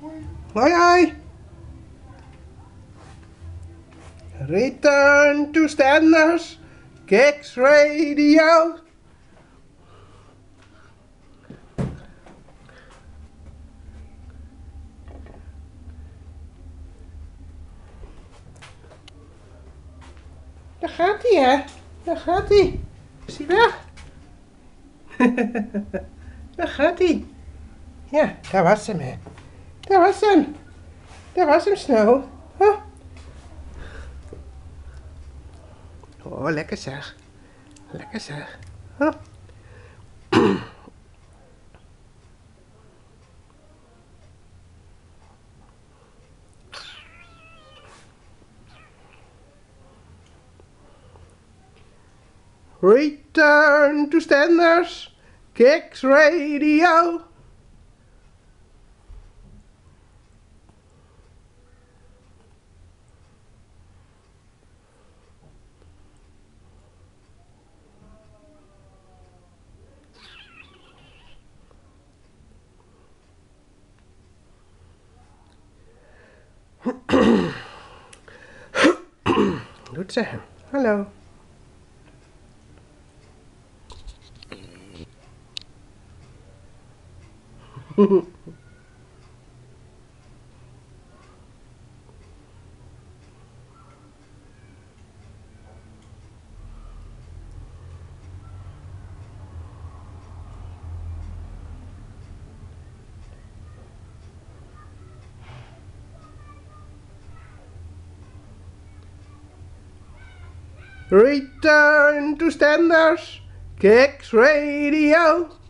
Hoi hoi. Return to Stenders Kicks Radio. Daar gaat hij, hè? Daar gaat hij. Is hij weg? Daar gaat hij. Ja, daar was hem, hè. Daar was hem. Daar was hem, Snow. Huh? Oh, lekker zeg. Lekker zeg. Huh? Return to Stenders Kicks Radio. Doet ze. Hallo. Return to Stenders Kicks Radio.